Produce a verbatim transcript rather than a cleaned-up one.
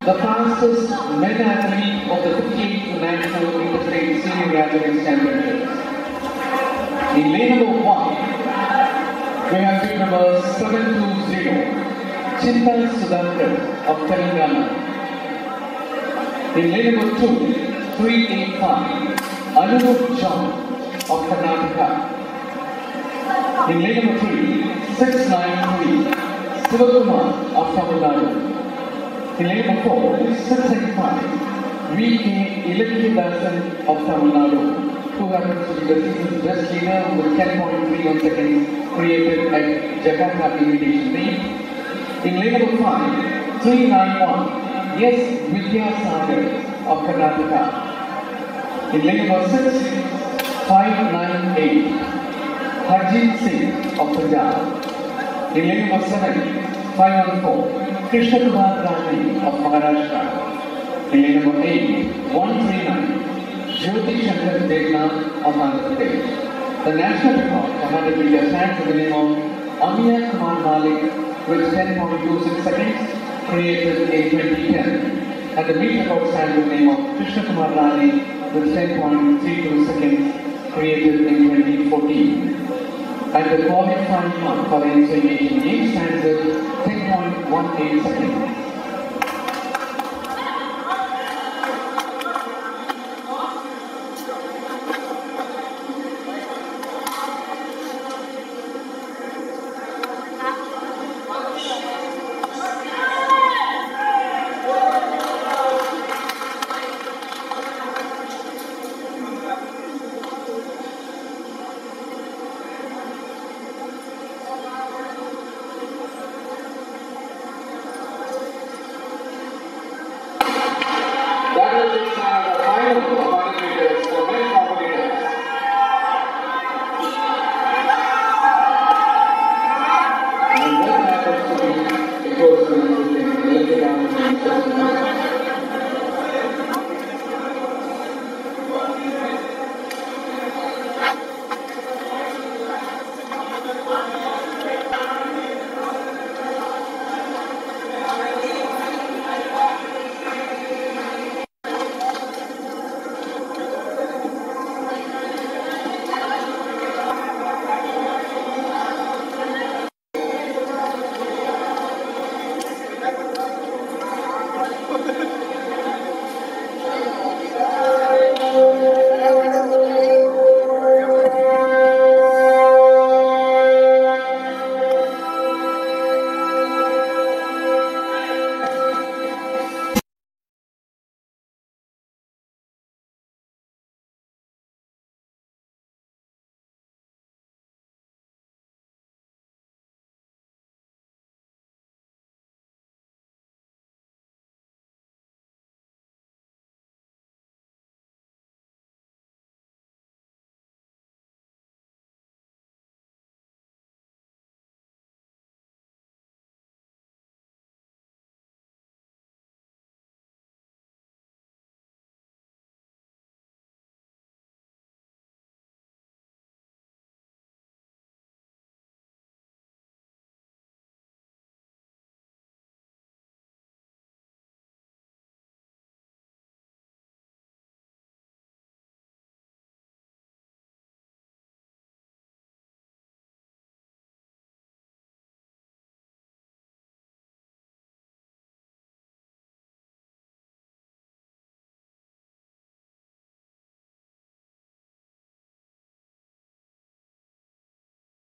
the fastest men athlete of the fifty-eighth National Interstate Senior Athletics Championships. In lane number one, we have bid number seven two zero, Chintan Sudhankar of Telangana. In lane number two, three eight five, Anurup John of Karnataka. In lane number three, six nine three, Sivakumar of Tamil Nadu. In lane number four, six eight five, V K Ilakkidasan of Tamil Nadu, who happens to be the season's best leader with ten point three one seconds created at Jakarta Invitation League. In lane number five, three nine one, Yes Vidyasagar of Karnataka. In lane number six, five nine eight, Harjit Singh of Punjab. In lane number seven, five one four, Krishna Kumar Rani of Maharashtra. In lane number eight, one three nine, Jyoti Shankar Devna of Andhra Pradesh. The national record for one hundred meters stands in the name of Amiya Kumar Malik with ten point two six seconds created in twenty ten. And the meet record stands in the name of Krishna Kumar Rani with ten point three two seconds created in twenty fourteen. And the qualifying mark for the Asian Games stands at ten point one eight seconds.